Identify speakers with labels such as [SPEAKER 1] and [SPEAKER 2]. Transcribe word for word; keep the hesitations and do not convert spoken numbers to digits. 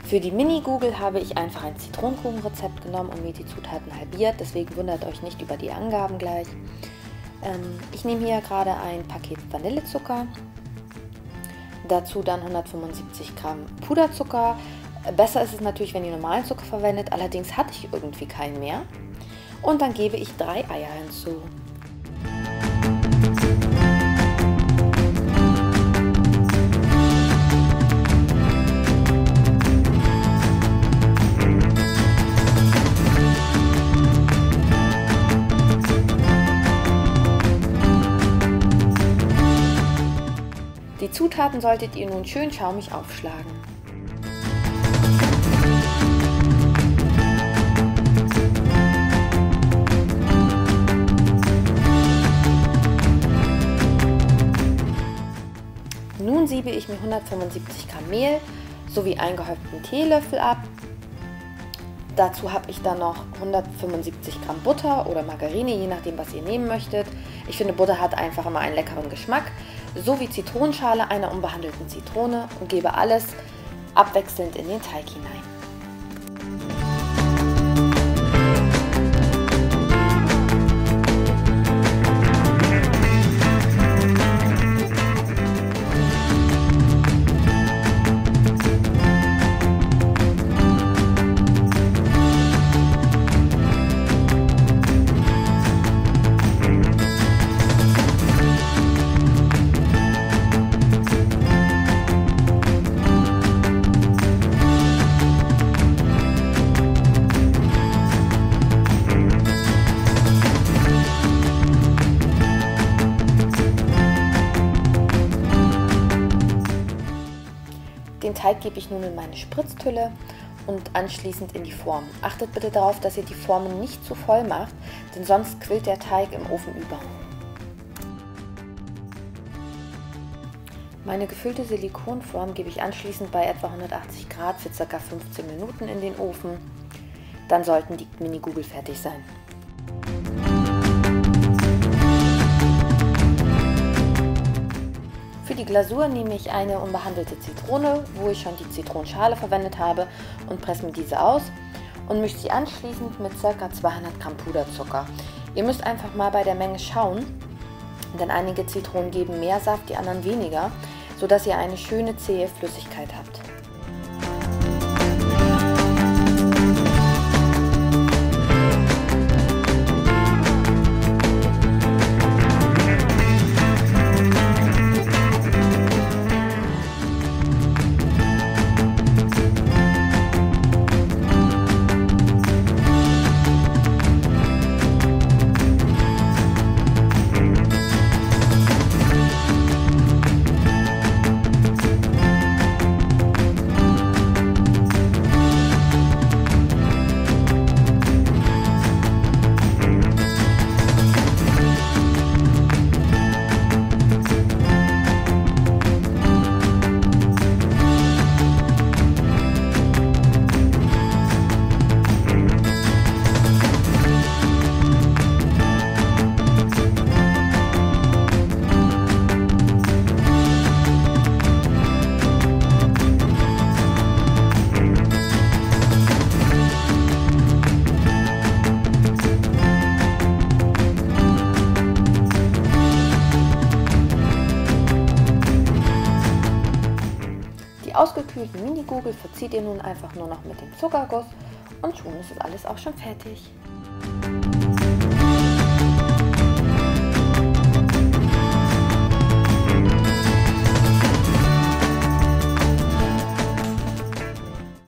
[SPEAKER 1] Für die Mini-Gugel habe ich einfach ein Zitronenkuchenrezept genommen und mir die Zutaten halbiert, deswegen wundert euch nicht über die Angaben gleich. Ähm, ich nehme hier gerade ein Paket Vanillezucker, dazu dann hundertfünfundsiebzig Gramm Puderzucker. Besser ist es natürlich, wenn ihr normalen Zucker verwendet, allerdings hatte ich irgendwie keinen mehr. Und dann gebe ich drei Eier hinzu. Die Zutaten solltet ihr nun schön schaumig aufschlagen. Nun siebe ich mir hundertfünfundsiebzig Gramm Mehl sowie einen gehäuften Teelöffel ab. Dazu habe ich dann noch hundertfünfundsiebzig Gramm Butter oder Margarine, je nachdem was ihr nehmen möchtet. Ich finde, Butter hat einfach immer einen leckeren Geschmack. Sowie Zitronenschale einer unbehandelten Zitrone und gebe alles abwechselnd in den Teig hinein. Den Teig gebe ich nun in meine Spritztülle und anschließend in die Form. Achtet bitte darauf, dass ihr die Formen nicht zu voll macht, denn sonst quillt der Teig im Ofen über. Meine gefüllte Silikonform gebe ich anschließend bei etwa hundertachtzig Grad für ca. fünfzehn Minuten in den Ofen. Dann sollten die Mini-Gugel fertig sein. Für die Glasur nehme ich eine unbehandelte Zitrone, wo ich schon die Zitronenschale verwendet habe, und presse mir diese aus und mische sie anschließend mit ca. zweihundert Gramm Puderzucker. Ihr müsst einfach mal bei der Menge schauen, denn einige Zitronen geben mehr Saft, die anderen weniger, sodass ihr eine schöne zähe Flüssigkeit habt. Die ausgekühlten Mini-Gugel verzieht ihr nun einfach nur noch mit dem Zuckerguss und schon ist das alles auch schon fertig.